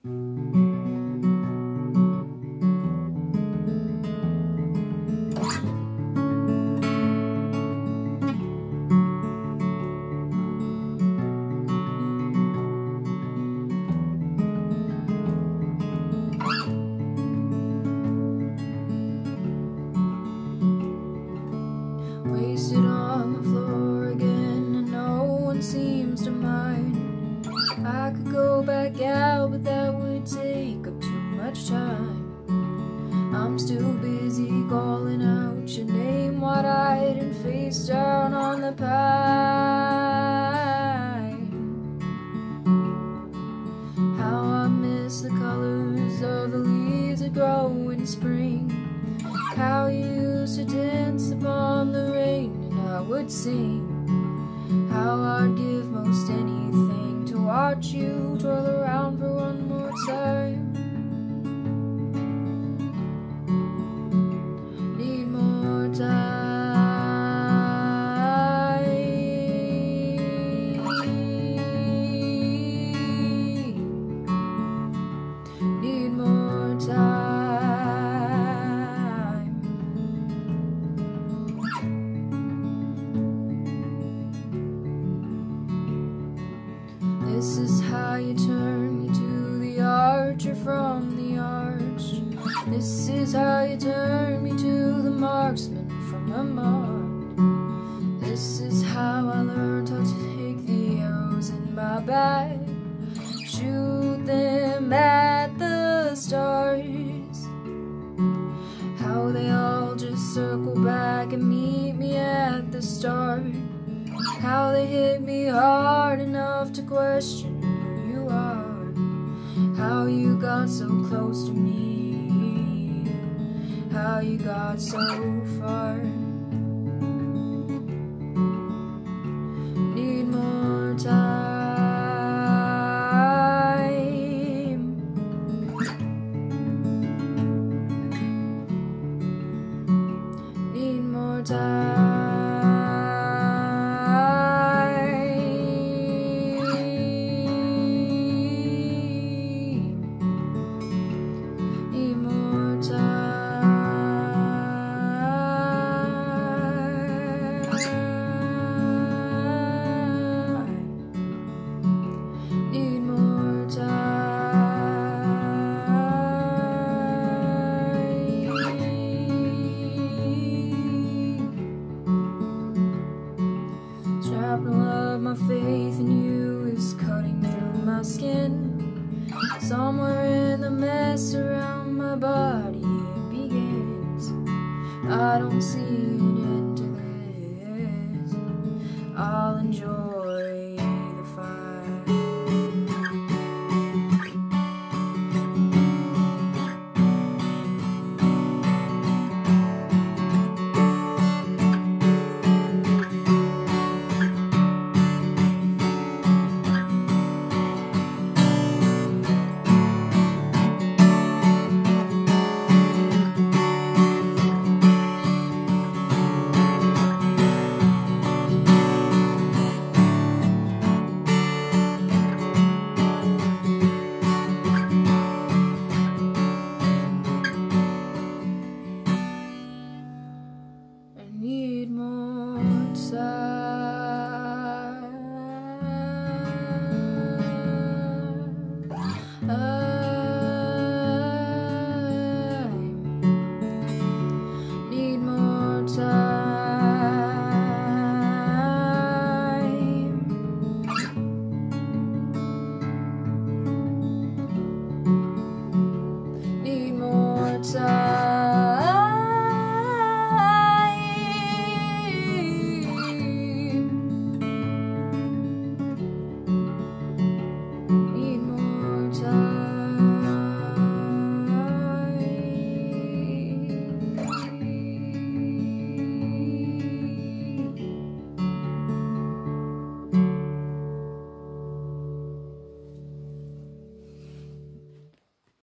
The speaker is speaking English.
Wasted on the floor again, and no one seems to mind. I could go back out, but that would take up too much time. I'm still busy calling out your name, wide-eyed and face down on the pine. How I miss the colors of the leaves that grow in spring. How you used to dance upon the rain and I would sing. How I'd give most anything to watch you twirl around for one more time. Need more time. Need more time. This is how you turn me to the archer from the arch. This is how you turn me to the marksman from the mark. This is how I learned how to take the arrows in my bag, shoot them at the stars. How they all just circle back and meet me at the start. How they hit me hard enough to question who you are. How you got so close to me. How you got so far. Need more time. Need more time. Shrapnel of my faith in you is cutting through my skin. Somewhere in the mess around my body it begins. I don't see an end to this. I'll enjoy